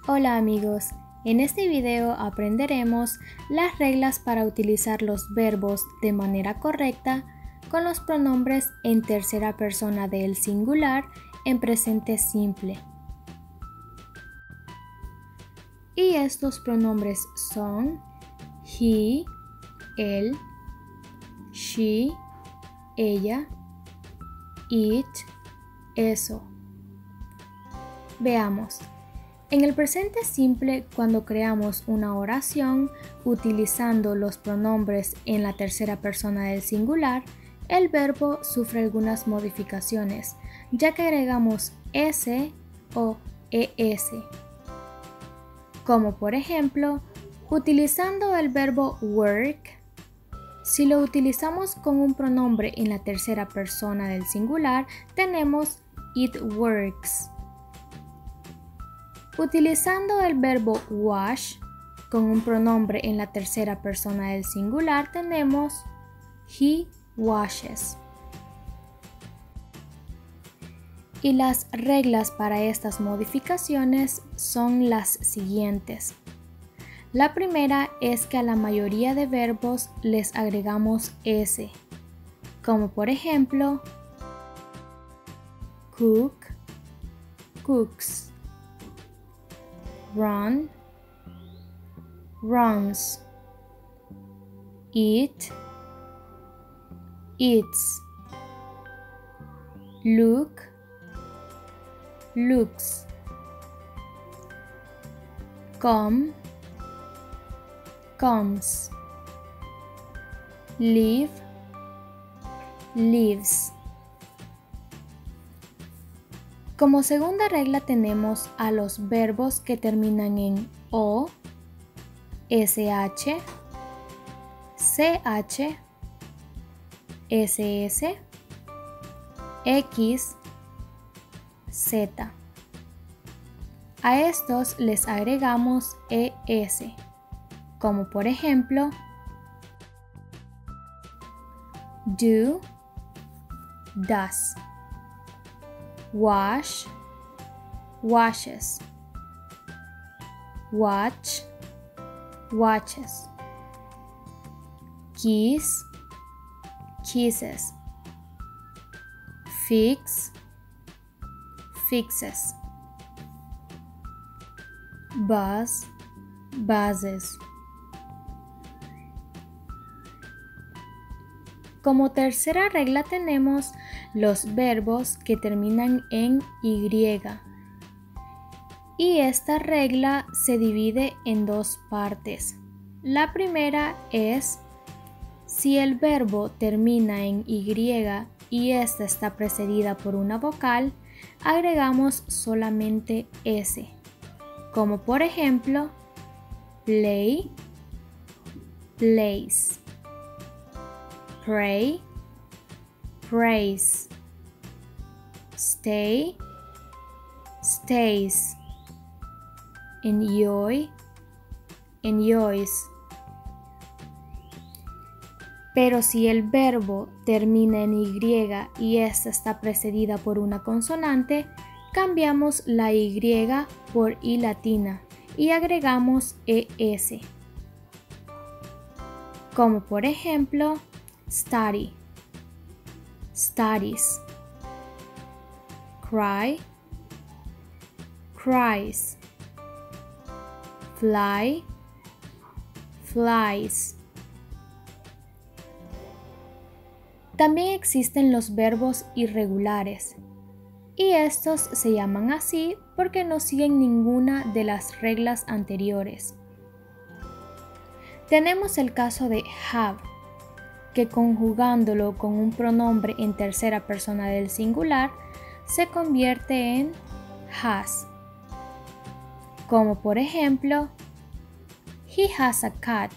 Hola amigos, en este video aprenderemos las reglas para utilizar los verbos de manera correcta con los pronombres en tercera persona del singular en presente simple. Y estos pronombres son he, él, she, ella, it, eso. Veamos. En el presente simple, cuando creamos una oración utilizando los pronombres en la tercera persona del singular, el verbo sufre algunas modificaciones, ya que agregamos s o es. Como por ejemplo, utilizando el verbo work, si lo utilizamos con un pronombre en la tercera persona del singular, tenemos it works. Utilizando el verbo wash con un pronombre en la tercera persona del singular, tenemos he washes. Y las reglas para estas modificaciones son las siguientes. La primera es que a la mayoría de verbos les agregamos s, como por ejemplo cook, cooks, run, runs, eat, eats, look, looks, come, comes, live, lives. Como segunda regla tenemos a los verbos que terminan en o, sh, ch, ss, x, z. A estos les agregamos es, como por ejemplo do, does, wash, washes, watch, watches, kiss, kisses, fix, fixes, buzz, buzzes. Como tercera regla tenemos los verbos que terminan en y. Y esta regla se divide en dos partes. La primera es si el verbo termina en y y esta está precedida por una vocal, agregamos solamente s, como por ejemplo play, plays, pray, praise, stay, stays, enjoy, enjoys. Pero si el verbo termina en y y esta está precedida por una consonante, cambiamos la y por i latina y agregamos es. Como por ejemplo, study, studies, cry, cries, fly, flies. También existen los verbos irregulares, y estos se llaman así porque no siguen ninguna de las reglas anteriores. Tenemos el caso de have, que conjugándolo con un pronombre en tercera persona del singular, se convierte en has. Como por ejemplo, he has a cat.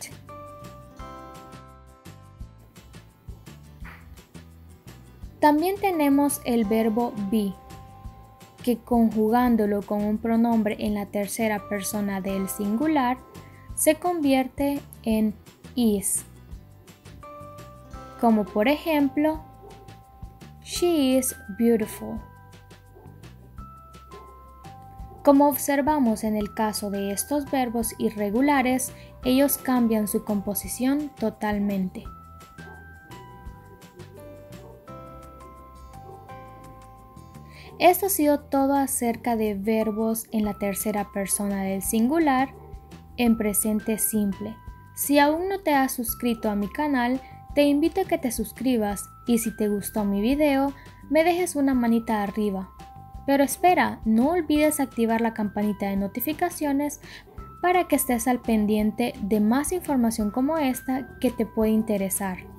También tenemos el verbo be, que conjugándolo con un pronombre en la tercera persona del singular, se convierte en is. Como por ejemplo, she is beautiful. Como observamos en el caso de estos verbos irregulares, ellos cambian su composición totalmente. Esto ha sido todo acerca de verbos en la tercera persona del singular en presente simple. Si aún no te has suscrito a mi canal, te invito a que te suscribas y si te gustó mi video, me dejes una manita arriba. Pero espera, no olvides activar la campanita de notificaciones para que estés al pendiente de más información como esta que te puede interesar.